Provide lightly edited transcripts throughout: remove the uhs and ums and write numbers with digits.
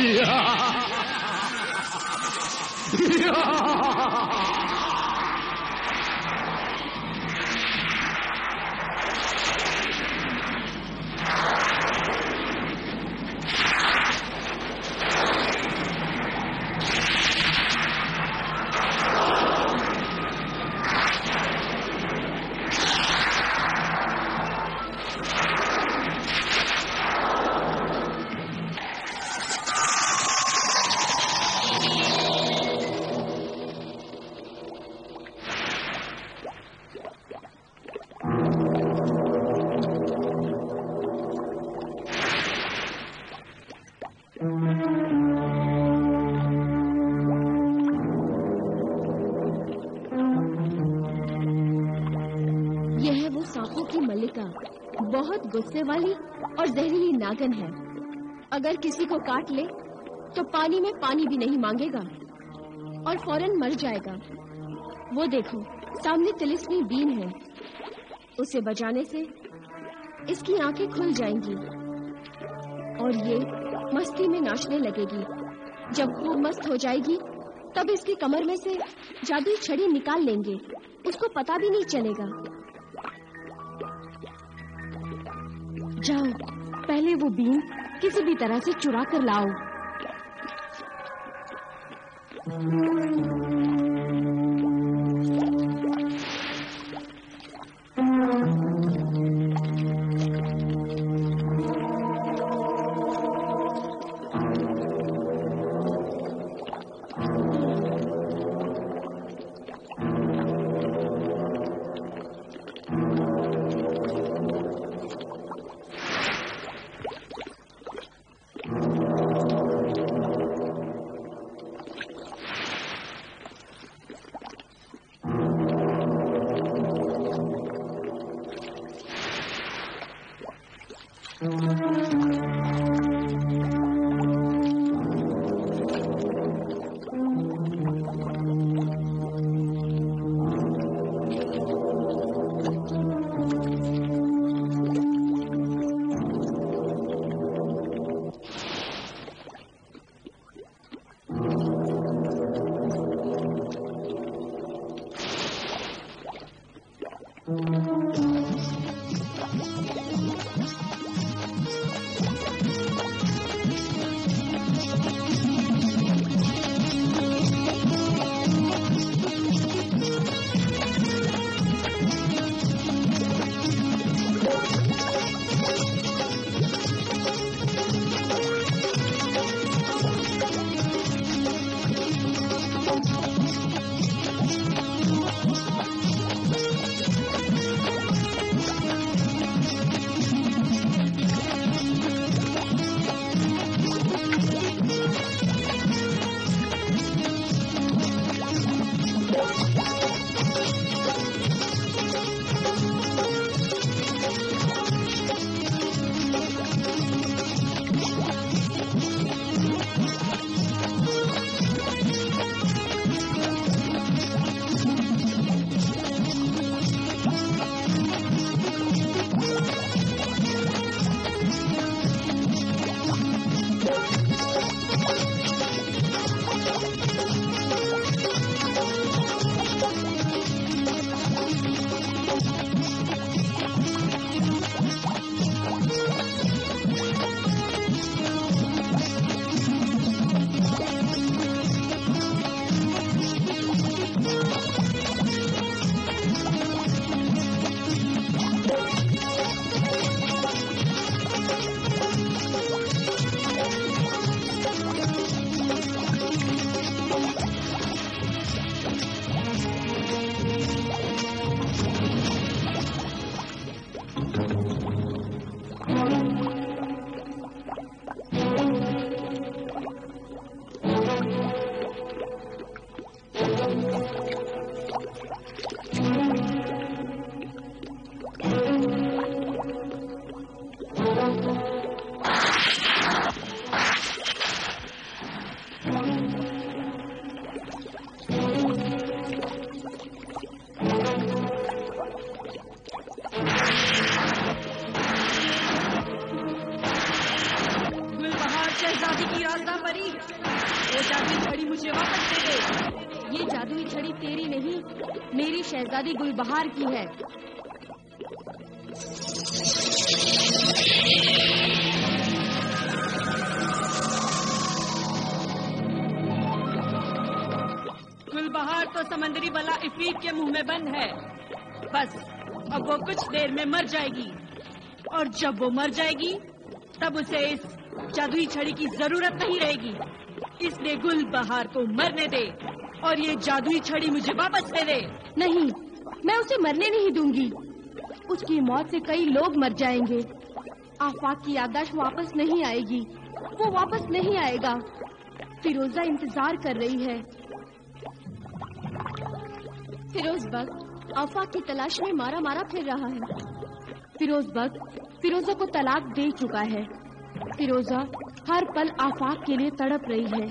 بہت غصے والی اور زہریلی ناگن ہے. اگر کسی کو کاٹ لے تو پانی میں پانی بھی نہیں مانگے گا اور فوراً مر جائے گا. وہ دیکھو سامنے طلسمی بین ہے. اسے بجانے سے اس کی آنکھیں کھل جائیں گی اور یہ مستی میں ناچنے لگے گی. جب خوب مست ہو جائے گی تب اس کی کمر میں سے جادوئی چھڑی نکال لیں گے. اس کو پتا بھی نہیں چلے گا. جاؤ پہلے وہ بین کسی بھی طرح سے چرا کر لاؤ. शहजादी की रास्ता परी, वो जादुई छड़ी मुझे वापस दे दे। ये जादुई छड़ी तेरी नहीं, मेरी शहजादी गुलबहार की है। गुलबहार तो समंदरी बला इफरीत के मुंह में बंद है। बस अब वो कुछ देर में मर जाएगी, और जब वो मर जाएगी तब उसे इस जादुई छड़ी की जरूरत नहीं रहेगी। इसलिए गुलबहार को मरने दे और ये जादुई छड़ी मुझे वापस दे दे। नहीं, मैं उसे मरने नहीं दूंगी। उसकी मौत से कई लोग मर जाएंगे। आफाक की याददाश्त वापस नहीं आएगी, वो वापस नहीं आएगा। फिरोजा इंतजार कर रही है। फिरोज बख्त आफाक की तलाश में मारा मारा फिर रहा है। फिरोज बख्त फिरोजा को तलाक दे चुका है। फिरोजा हर पल आफाक के लिए तड़प रही है।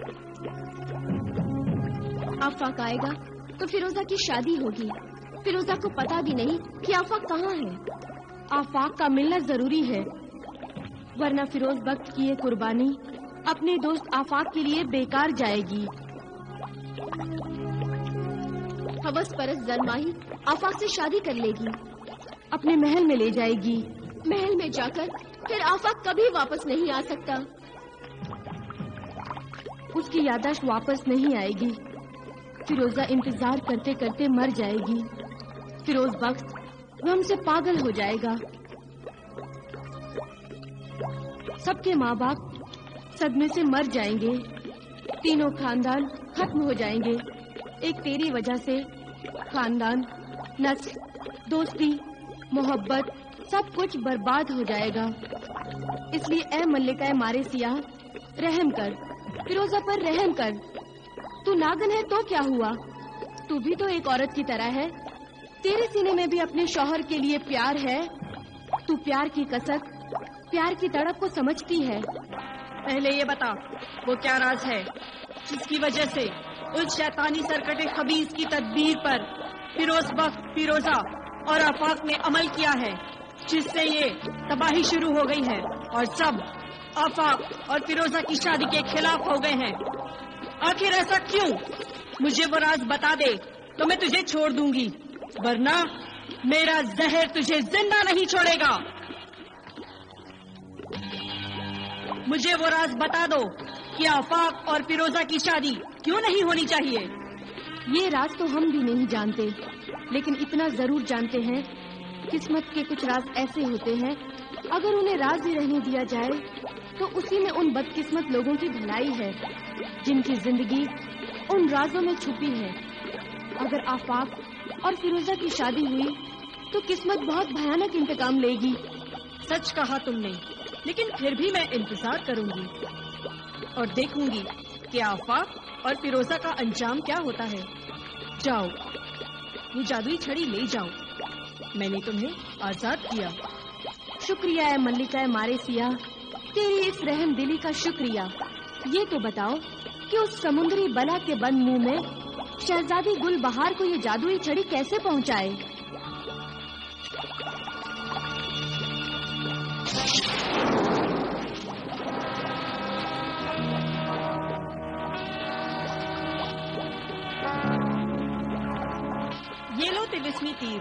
आफाक आएगा तो फिरोजा की शादी होगी। फिरोजा को पता भी नहीं कि आफाक कहाँ है। आफाक का मिलना जरूरी है, वरना फिरोज बख्त की ये कुर्बानी अपने दोस्त आफाक के लिए बेकार जाएगी। हवस परस्त जरमाही आफाक से शादी कर लेगी, अपने महल में ले जाएगी। महल में जाकर फिर आफाक कभी वापस नहीं आ सकता। उसकी याददाश्त वापस नहीं आएगी। फिरोजा इंतजार करते करते मर जाएगी। फिरोज बख्त गम से पागल हो जाएगा। सबके माँ बाप सदमे से मर जाएंगे। तीनों खानदान खत्म हो जाएंगे। एक तेरी वजह से खानदान, नस्ल, दोस्ती, मोहब्बत सब कुछ बर्बाद हो जाएगा। इसलिए ए मल्लिका मारे सियाह, रहम कर, फिरोजा पर रहम कर। तू नागन है तो क्या हुआ, तू भी तो एक औरत की तरह है। तेरे सीने में भी अपने शौहर के लिए प्यार है। तू प्यार की कसक, प्यार की तड़प को समझती है। पहले ये बता, वो क्या राज है जिसकी वजह से उस शैतानी सरकटे खबीस की तदबीर पर फिरोज बख्त, फिरोजा और आफाक ने अमल किया है, जिससे ये तबाही शुरू हो गई है और सब आफाक और फिरोजा की शादी के खिलाफ हो गए हैं। आखिर ऐसा क्यों? मुझे वो राज बता दे तो मैं तुझे छोड़ दूंगी, वरना मेरा जहर तुझे जिंदा नहीं छोड़ेगा। मुझे वो राज बता दो कि आफाक और फिरोजा की शादी क्यों नहीं होनी चाहिए। ये राज तो हम भी नहीं जानते, लेकिन इतना जरूर जानते हैं, किस्मत के कुछ राज ऐसे होते हैं, अगर उन्हें राज ही रहने दिया जाए तो उसी में उन बदकिस्मत लोगों की भलाई है जिनकी जिंदगी उन राजों में छुपी है। अगर आफाक और फिरोजा की शादी हुई तो किस्मत बहुत भयानक इंतकाम लेगी। सच कहा तुमने, लेकिन फिर भी मैं इंतजार करूंगी और देखूंगी कि आफाक और फिरोजा का अंजाम क्या होता है। जाओ, ये जादुई छड़ी ले जाओ, मैंने तुम्हें आजाद किया। शुक्रिया है मल्लिका मारे सियाह, तेरी इस रहम दिली का शुक्रिया। ये तो बताओ कि उस समुद्री बला के बंद मुंह में शहजादी गुलबहार को ये जादुई छड़ी कैसे पहुंचाए? ये लो तिलिस्मी तीर,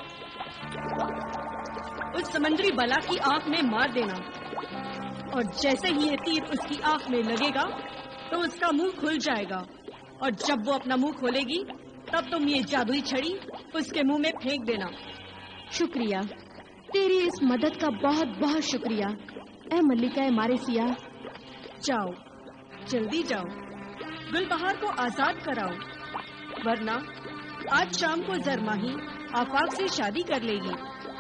उस समंदरी बला की आंख में मार देना, और जैसे ही ये तीर उसकी आंख में लगेगा तो उसका मुंह खुल जाएगा, और जब वो अपना मुंह खोलेगी तब तुम ये जादुई छड़ी उसके मुंह में फेंक देना। शुक्रिया, तेरी इस मदद का बहुत बहुत शुक्रिया। ए मल्लिका मारे सियाह, जाओ, जल्दी जाओ, गुलबहार को आजाद कराओ, वरना आज शाम को जरमाही आफाक से शादी कर लेगी।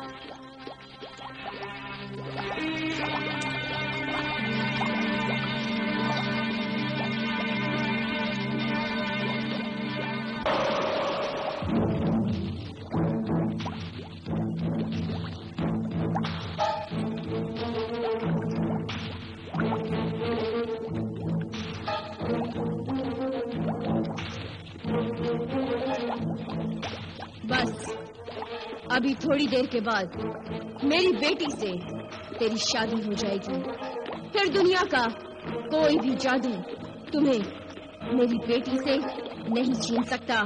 बस अभी थोड़ी देर के बाद मेरी बेटी से तेरी शादी हो जाएगी, फिर दुनिया का کوئی بھی جادو تمہیں میری بیٹی سے نہیں چھین سکتا.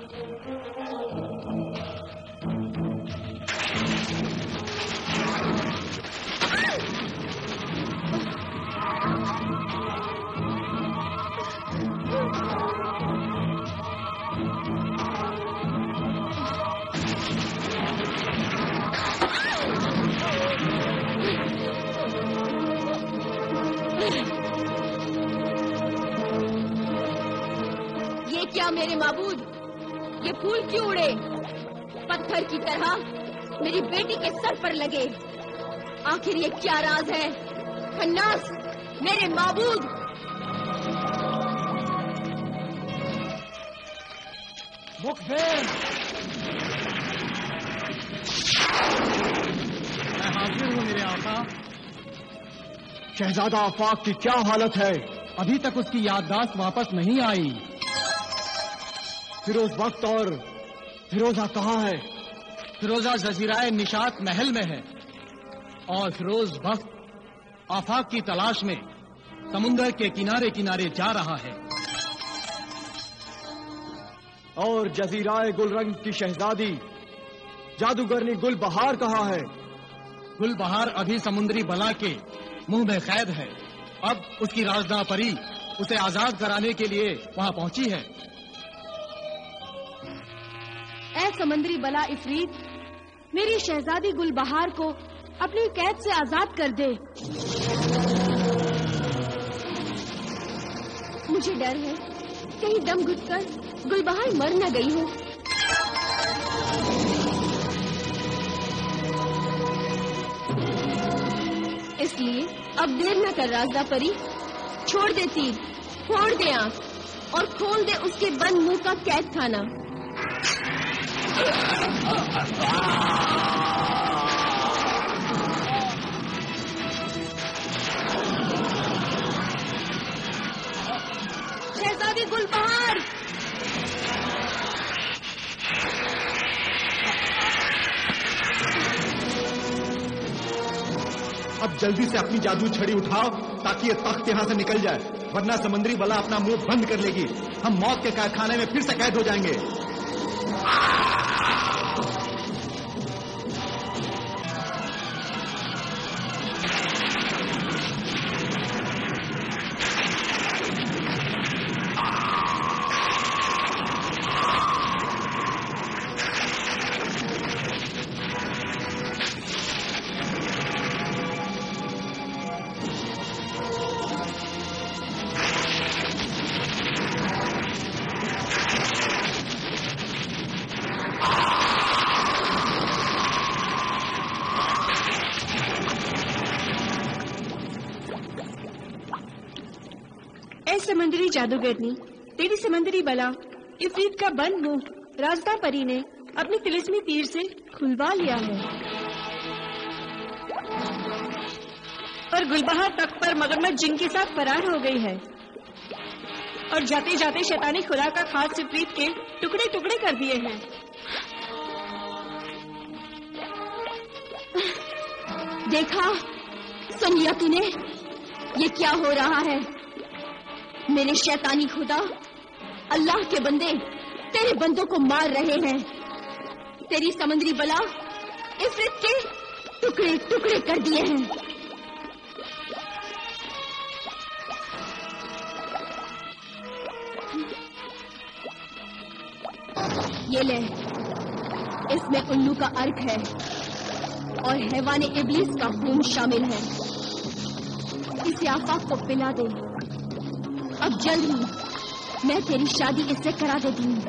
یہ کیا میرے معبود، یہ پھول کیوں اڑے؟ پتھر کی طرح میری بیٹی کے سر پر لگے. آخر یہ کیا راز ہے؟ خناس، میرے معبود. مخبر، میں حاضر ہوں میرے آقا. شہزادہ آفاق کی کیا حالت ہے؟ ابھی تک اس کی یادداشت واپس نہیں آئی. فیروز بخت اور فیروزہ کہاں ہے؟ فیروزہ جزیرہ نشاط محل میں ہے اور فیروز بخت آفاق کی تلاش میں سمندر کے کنارے کنارے جا رہا ہے. اور جزیرہ گل رنگ کی شہزادی جادوگرنی گل بہار کہاں ہے؟ گل بہار ابھی سمندری بلا کے منہ میں قید ہے. اب اس کی رازداں پری اسے آزاد کرانے کے لیے وہاں پہنچی ہے. اے سمندری بلا عفریت، میری شہزادی گل بہار کو اپنی قید سے آزاد کر دے. مجھے ڈر ہے کہیں دم گھٹ کر گل بہار مر نہ گئی ہو. اس لیے اب دیر نہ کر رازداں پری، چھوڑ دے تیر، پھوڑ دے آنکھ اور کھول دے اس کے بند منہ کا قید خانہ. شہزادی گل بہار، اب جلدی سے اپنی جادو چھڑی اٹھاؤ تاکہ یہ تخت یہاں سے نکل جائے، ورنہ سمندری بلا اپنا منہ بند کر لے گی. ہم موت کے قید خانے میں پھر سے قید ہو جائیں گے. اے سمندری جادوگرنی، تیری سمندری بلا عفریت کا بند منہ رازداں پری نے اپنی طلسمی تیر سے کھلوا لیا ہے اور گلبہار تخت پر مگرمچھ جن کے ساتھ فرار ہو گئی ہے اور جاتے جاتے شیطانی خدا کا خاص عفریت کے ٹکڑے ٹکڑے کر دیے ہیں. دیکھا، سنیا تو نے یہ کیا ہو رہا ہے؟ میرے شیطانی خدا، اللہ کے بندے تیرے بندوں کو مار رہے ہیں. تیری سمندری بلا عفریت کے ٹکڑے ٹکڑے کر دیے ہیں. یہ لے، اس میں الو کا عرق ہے اور حیوان ابلیس کا خون شامل ہے. اسے آفاق کو پلا دے. اب جلد ہی میں تیری شادی اس سے کرا دیتی ہوں.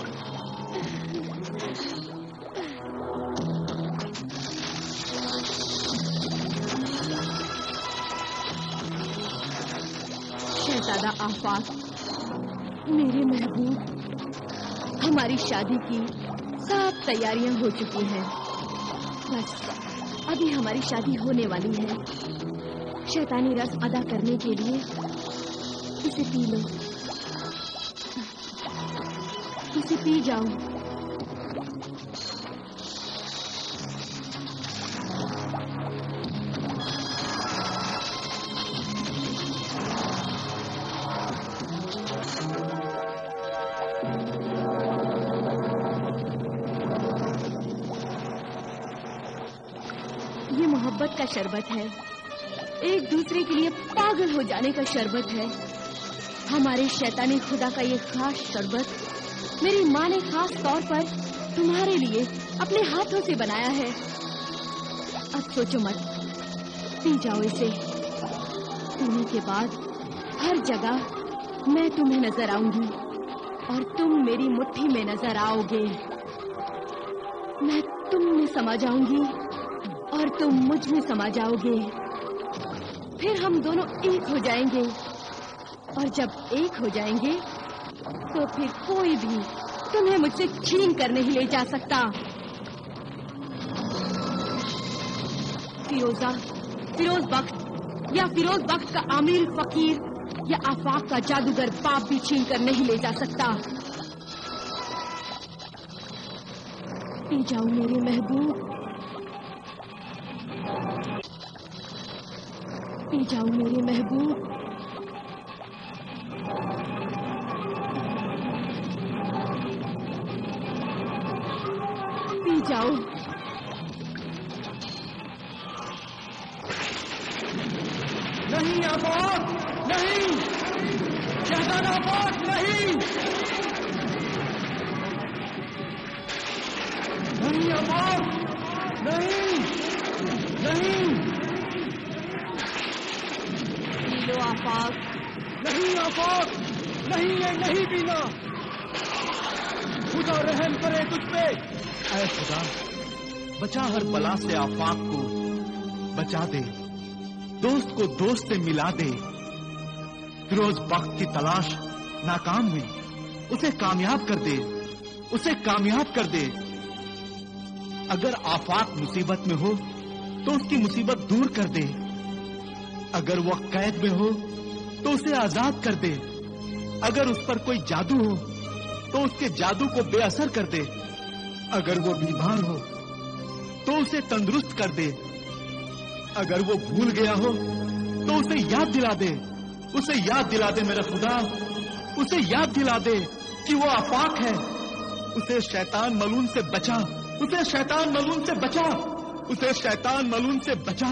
شہزادہ آفاق، میرے محبوب، ہماری شادی کی سب تیاریاں ہو چکی ہیں. بس ابھی ہماری شادی ہونے والی ہے. شیطانی رسم ادا کرنے کے لیے اسے پی لو، اسے پی جاؤ. मोहब्बत का शरबत है, एक दूसरे के लिए पागल हो जाने का शरबत है। हमारे शैतानी खुदा का ये खास शरबत मेरी माँ ने खास तौर पर तुम्हारे लिए अपने हाथों से बनाया है। अब सोचो मत, पी जाओ इसे। पीने के बाद हर जगह मैं तुम्हें नजर आऊंगी और तुम मेरी मुट्ठी में नजर आओगे। मैं तुम में समा जाऊंगी और तुम मुझ में समा जाओगे। फिर हम दोनों एक हो जाएंगे, और जब एक हो जाएंगे तो फिर कोई भी तुम्हें मुझसे छीन कर नहीं ले जा सकता। फिरोज बख्त या फिरोज बख्त का आमिर फकीर या आफाक का जादूगर बाप भी छीन कर नहीं ले जा सकता। पी जाओ मेरे महबूब, पी जाओ मेरे महबूब। पी जाओ। नहीं आफाक, नहीं, शहजादा आफाक, नहीं, नहीं आफाक, नहीं, नहीं, पी लो आफाक। नहीं आफाक, नहीं, ये नहीं पीना। खुदा रहम करे तुझ पे। ऐ खुदा, बचा हर बला से आफाक को, बचा दे, दोस्त को दोस्त से मिला दे। फिरोज बख्त की तलाश नाकाम हुई, उसे कामयाब कर दे, उसे कामयाब कर दे। अगर आफाक मुसीबत में हो तो उसकी मुसीबत दूर कर दे। अगर वह कैद में हो तो उसे आजाद कर दे। अगर उस पर कोई जादू हो तो उसके जादू को बेअसर कर दे। अगर वो बीमार हो तो उसे तंदुरुस्त कर दे। अगर वो भूल गया हो तो उसे याद दिला दे। उसे याद दिला दे मेरा खुदा, उसे याद दिला दे कि वो आफाक है। उसे शैतान मलून से बचा, उसे शैतान मलून से बचा, उसे शैतान मलून से बचा।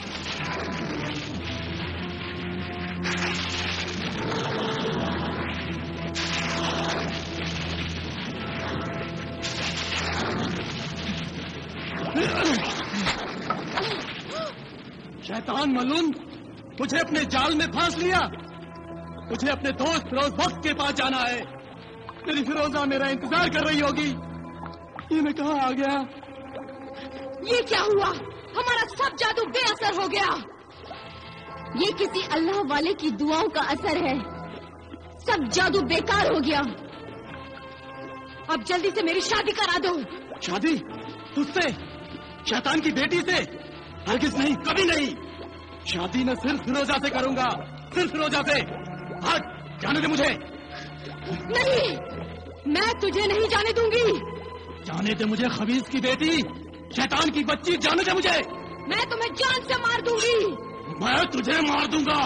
शैतान मलून, मुझे अपने जाल में फांस लिया। मुझे अपने दोस्त फिरोज बख्त के पास जाना है। मेरी फिरोजा मेरा इंतजार कर रही होगी। ये मैं कहाँ आ गया? ये क्या हुआ? हमारा सब जादू बेअसर हो गया। ये किसी अल्लाह वाले की दुआओं का असर है। सब जादू बेकार हो गया। अब जल्दी से मेरी शादी करा दो। शादी? तुझसे? शैतान की बेटी से? हरगिज नहीं, कभी नहीं। शादी मैं सिर्फ फिरोजा से करूंगा, सिर्फ फिरोजा से। हट, जाने दे मुझे। नहीं, मैं तुझे नहीं जाने दूंगी। जाने दे मुझे खबीज की बेटी, शैतान की बच्ची, जाने दे मुझे। मैं तुम्हें जान से मार दूंगी। मैं तुझे मार दूंगा।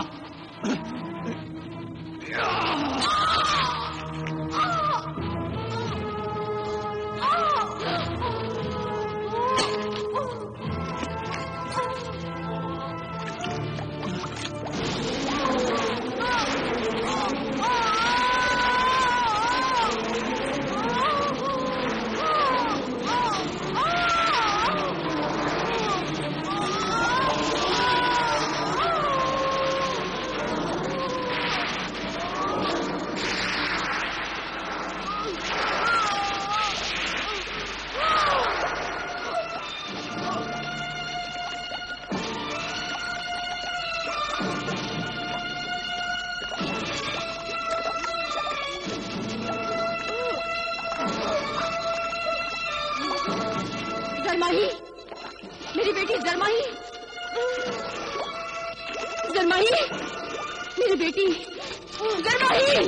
जरमाही, मेरी बेटी जरमाही, जरमाही, मेरी बेटी जरमाही।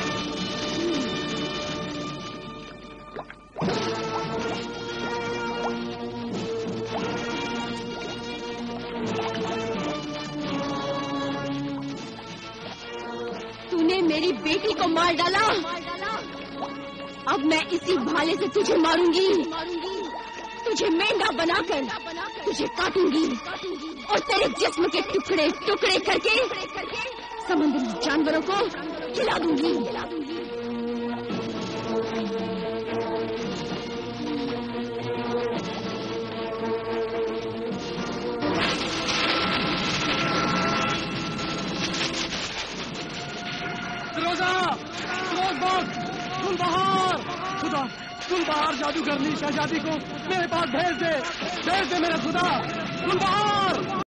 तूने मेरी बेटी को मार डाला। अब मैं इसी भाले से तुझे मारूंगी, तुझे मेंढा बनाकर तुझे काटूंगी। اور تیرے جسم کے ٹکڑے ٹکڑے کر کے سمندری جانوروں کو کھلا دوں گی. خدا تم باہر جادو کرنی شہزادی کو میرے پاس بھیج دے میرے خدا. تم باہر